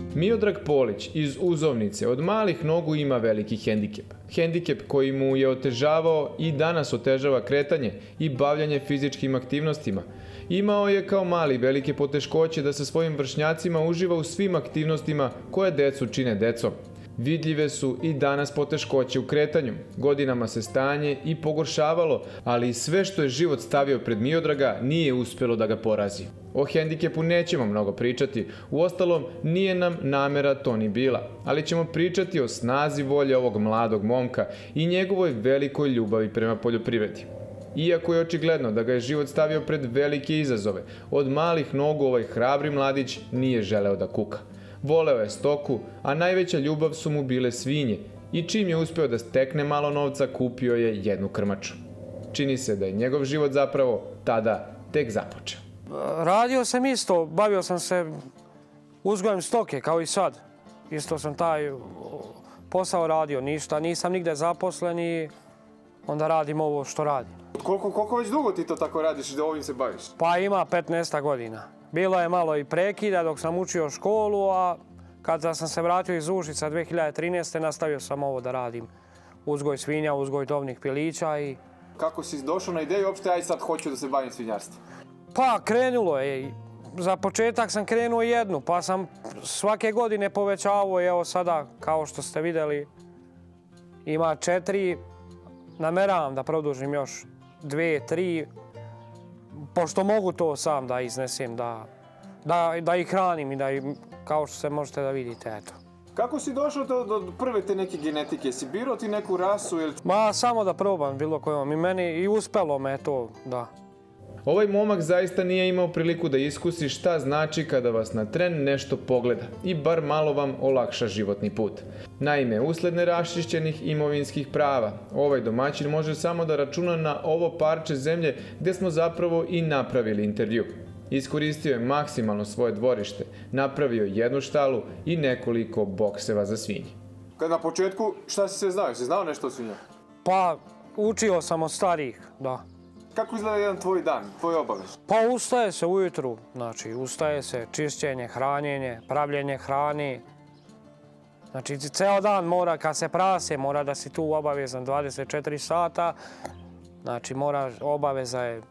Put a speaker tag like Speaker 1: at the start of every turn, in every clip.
Speaker 1: Miodrag Polić iz Uzovnice od malih nogu ima veliki hendikep. Hendikep koji mu je otežavao i danas otežava kretanje i bavljanje fizičkim aktivnostima. Imao je kao mali velike poteškoće da sa svojim vršnjacima uživa u svim aktivnostima koje decu čine decom. Vidljive su i danas poteškoće u kretanju. Godinama se stanje i pogoršavalo, ali sve što je život stavio pred Miodraga nije uspjelo da ga porazi. O hendikepu nećemo mnogo pričati, uostalom nije nam namera to ni bila, ali ćemo pričati o snazi volje ovog mladog momka i njegovoj velikoj ljubavi prema poljoprivredi. Iako je očigledno da ga je život stavio pred velike izazove, od malih nogu ovaj hrabri mladić nije želeo da kuka. Voleo je stoku, a najveća ljubav su mu bile svinje i čim je uspeo da stekne malo novca, kupio je jednu krmaču. Čini se da je njegov život zapravo tada tek započeo.
Speaker 2: Radio sam isto, bavio sam se uzgojem stoke kao i sad. Isto sam taj posao radio, ništa, nisam nigde zaposlen i onda radim ovo što radim.
Speaker 3: Koliko već dugo ti to tako radiš i da ovim se baviš?
Speaker 2: Pa ima 15 godina. Bilo je malo i prekida dok sam učio školu, a kada sam se vratio iz Užica 2013. nastavio sam ovo da radim. Uzgoj svinja, uzgoj tovnih pilića i...
Speaker 3: Kako si došao na ideju uopšte, aj sad hoću da se bavim svinjarstvom?
Speaker 2: Pa krenulo je. Za početak sam krenuo jednu, pa sam svake godine povećavao. Evo sada, kao što ste vidjeli, ima 4. Nameravam da produžim još 2, 3, pošto mogu to sam da iznesem, da ih hranim i da ih, kao što se možete da vidite, eto.
Speaker 3: Kako si došao do prve te neke genetike? Si birao ti neku rasu ili...
Speaker 2: Ma, samo da probam bilo kojom i meni i uspelo me to, da.
Speaker 1: Ovaj momak zaista nije imao priliku da iskusi šta znači kada vas na tren nešto pogleda i bar malo vam olakša životni put. Naime, usled neraščišćenih imovinskih prava, ovaj domaćin može samo da računa na ovo parče zemlje gdje smo zapravo i napravili intervju. Iskoristio je maksimalno svoje dvorište, napravio jednu štalu i nekoliko bokseva za svinje.
Speaker 3: Kad na početku, šta si sve znao? Si znao nešto o svinjama?
Speaker 2: Pa, učio sam od starijih, da.
Speaker 3: Kako izgleda jedan tvoj dan, tvoj obavez?
Speaker 2: Pa ustaje se ujutru, znači ustaje se čišćenje, hranjenje, pravljenje hrane. Znači ceo dan mora, kad se prase, mora da si tu obavezan 24 sata. Znači obaveza je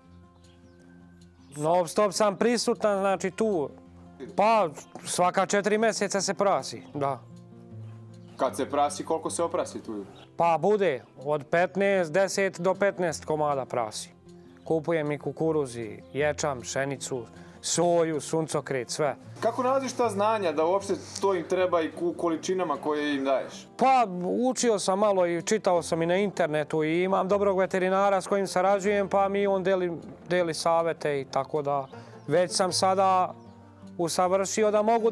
Speaker 2: non stop sam prisutan, znači tu. Pa svaka 4 mjeseca se prasi, da.
Speaker 3: Kad se prasi, koliko se oprasi tu?
Speaker 2: Pa bude od 10 do 15 komada prasi. Kupujem i kukuruzi, ječam, pšenicu, soju, suncokret, sve.
Speaker 3: Kako nalaziš ta znanja da uopšte to im treba i u količinama koje im daješ?
Speaker 2: Pa učio sam malo i čitao sam i na internetu i imam dobrog veterinara s kojim sarađujem, pa mi on deli savete i tako da već sam sada usavršio da mogu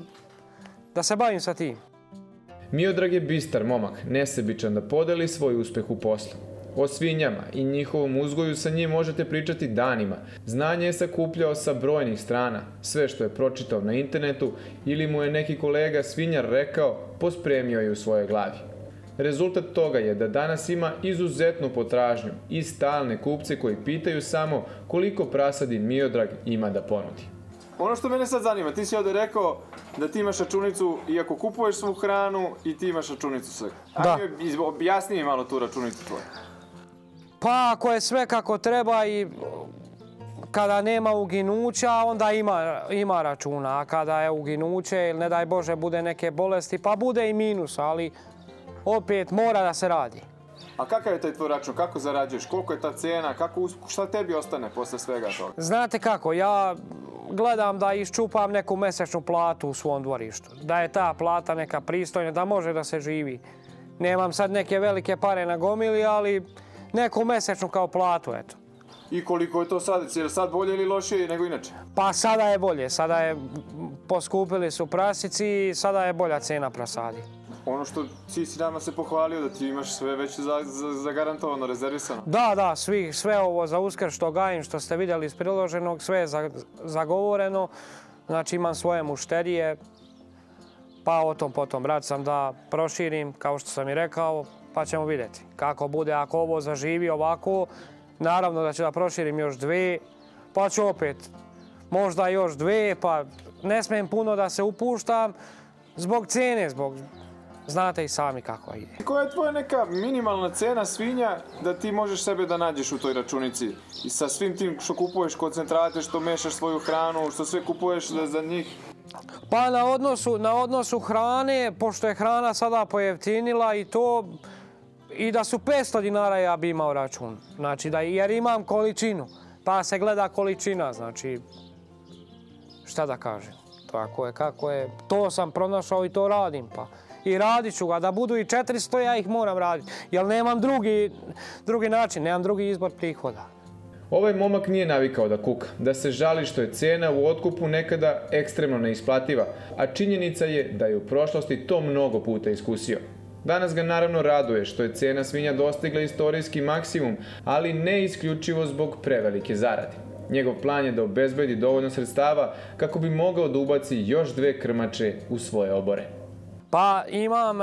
Speaker 2: da se bavim sa tim.
Speaker 1: Miodrag je bistar momak, nesebičan da podeli svoj uspeh u poslu. O svinjama i njihovom uzgoju sa njim možete pričati danima. Znanje je sakupljao sa brojnih strana. Sve što je pročitao na internetu ili mu je neki kolega svinjar rekao, pospremio je u svojoj glavi. Rezultat toga je da danas ima izuzetnu potražnju i stalne kupce koji pitaju samo koliko prasadi Miodrag ima da ponudi.
Speaker 3: Ono što mene sad zanima, ti si ovdje rekao da ti imaš računicu, iako kupuješ svu hranu, i ti imaš računicu sve.
Speaker 2: Da.
Speaker 3: Ajde, objasni mi malo tu računicu tvoju.
Speaker 2: Pa ako je sve kako treba i kada nema uginuća, onda ima računa. A kada je uginuće ili ne daj Bože bude neke bolesti, pa bude i minus, ali opet mora da se radi.
Speaker 3: A kakav je taj tvoj račun? Kako zarađuješ? Koliko je ta cena? Šta tebi ostane posle svega toga?
Speaker 2: Znate kako, ja gledam da iščupam neku mesečnu platu u svom dvorištu. Da je ta plata neka pristojna, da može da se živi. Nemam sad neke velike pare na gomili, ali neku mesečnu kao platu, eto.
Speaker 3: I koliko je to sad? Je li sad bolje ili lošije nego inače?
Speaker 2: Pa sada je bolje. Sada je, poskupili su prasici i sada je bolja cena prasadi.
Speaker 3: Ono što si nama se pohvalio da ti imaš sve već zagarantovano, rezervisano.
Speaker 2: Da, sve ovo za Uskrs što gajim, što ste vidjeli iz priloženog, sve je zagovoreno. Znači imam svoje mušterije, pa o tom potom rad sam da proširim, kao što sam i rekao, pa ćemo vidjeti kako bude. Ako ovo zaživi ovako, naravno da ću da proširim još 2, pa ću opet možda još 2, pa ne smijem puno da se upuštam, Zbog cene, znate i sami kako ide.
Speaker 3: Koja je tvoja neka minimalna cena svinja da ti možeš sebe da nađeš u toj računici? I sa svim tim što kupuješ koncentrate, što mešaš svoju hranu, što sve kupuješ za njih?
Speaker 2: Pa na odnosu hrane, pošto je hrana sada pojeftinila i da su 500 dinara ja bi imao račun. Znači, jer imam količinu, pa se gleda količina, znači, šta da kažem, tako je kako je. To sam pronašao i to radim, pa. I radit ću ga, da budu i 400, ja ih moram raditi, jer nemam drugi način, nemam drugi izbor prihoda.
Speaker 1: Ovaj momak nije navikao da kuka, da se žali što je cena u otkupu nekada ekstremno neisplativa, a činjenica je da je u prošlosti to mnogo puta iskusio. Danas ga naravno raduje što je cena svinja dostigla istorijski maksimum, ali ne isključivo zbog prevelike zarade. Njegov plan je da obezbedi dovoljno sredstava kako bi mogao da ubaci još 2 krmače u svoje obore.
Speaker 2: Pa imam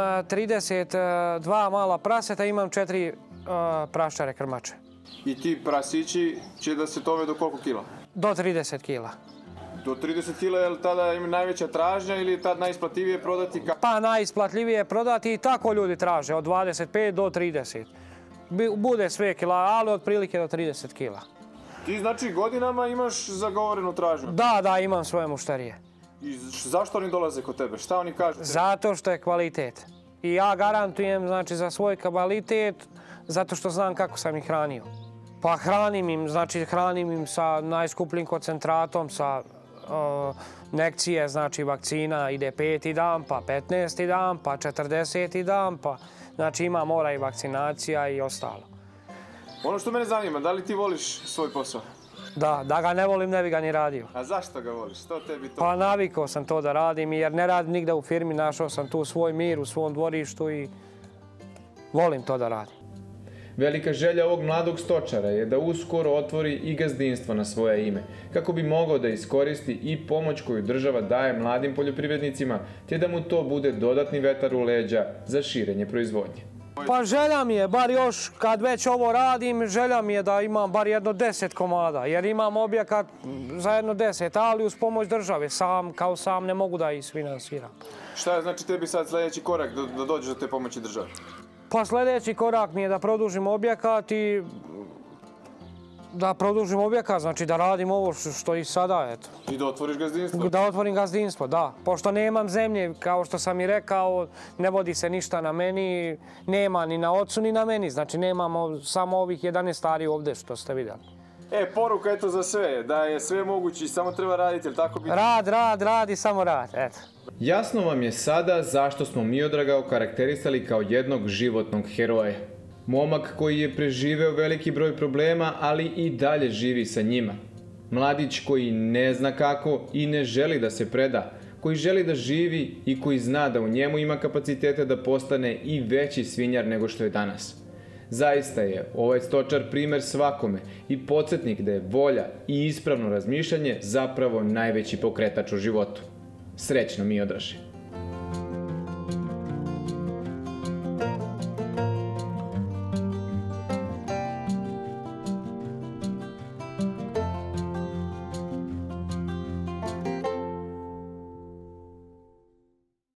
Speaker 2: 32 mala praseta, imam 4 praščare krmače.
Speaker 3: I ti prasići će da se tove do koliko kila?
Speaker 2: Do 30 kila.
Speaker 3: Do 30 kila, je li tada ima najveća tražnja ili je tad najisplativije prodati?
Speaker 2: Pa najisplativije je prodati i tako ljudi traže, od 25 do 30. Bude sve kila, ali otprilike do 30 kila.
Speaker 3: Ti znači godinama imaš zagovorenu tražnju?
Speaker 2: Da, imam svoje mušterije.
Speaker 3: I zašto oni dolaze kod tebe? Šta oni kažu?
Speaker 2: Zato što je kvalitet. I ja garantujem znači, za svoj kvalitet, zato što znam kako sam ih hranio. Pa hranim im sa najskupljim koncentratom, sa nekcije, znači vakcina ide 5. dan, pa 15. dan, pa 40. dan, pa znači ima mora i vakcinacija i ostalo.
Speaker 3: Ono što mene zanima, da li ti voliš svoj posao?
Speaker 2: Da ga ne volim, ne bi ga ni radio.
Speaker 3: A zašto ga voliš? Što tebi to?
Speaker 2: Pa navikao sam to da radim jer ne radim nigde u firmi, našao sam tu svoj mir u svom dvorištu i volim to da radim.
Speaker 1: Velika želja ovog mladog stočara je da uskoro otvori i gazdinstvo na svoje ime, kako bi mogao da iskoristi i pomoć koju država daje mladim poljoprivrednicima, te da mu to bude dodatni vetar u leđa za širenje proizvodnje.
Speaker 2: Pa želja mi je, bar još kad već ovo radim, želja mi je da imam bar jedno 10 komada, jer imam objekat za jedno 10, ali uz pomoć države, kao sam ne mogu da isfinansiram.
Speaker 3: Šta je znači tebi sad sljedeći korak da dođeš do te pomoći države?
Speaker 2: Pa sljedeći korak mi je da produžim objekat i znači da radim ovo što i sada, eto.
Speaker 3: I da otvoriš gazdinstvo?
Speaker 2: Da otvorim gazdinstvo, da. Pošto nemam zemlje, kao što sam i rekao, ne vodi se ništa na meni, nema ni na ocu ni na meni, znači nemamo samo ovih 11 stari ovdje što ste vidjeli.
Speaker 3: Poruka eto za sve, da je sve moguće i samo treba raditi, ili tako biti?
Speaker 2: Rad i samo rad, eto.
Speaker 1: Jasno vam je sada zašto smo Miodraga okarakterisali kao jednog životnog heroja. Momak koji je preživeo veliki broj problema, ali i dalje živi sa njima. Mladić koji ne zna kako i ne želi da se preda, koji želi da živi i koji zna da u njemu ima kapacitete da postane i veći svinjar nego što je danas. Zaista je ovaj stočar primer svakome i podsjetnik da je volja i ispravno razmišljanje zapravo najveći pokretač u životu. Srećno Miodraže!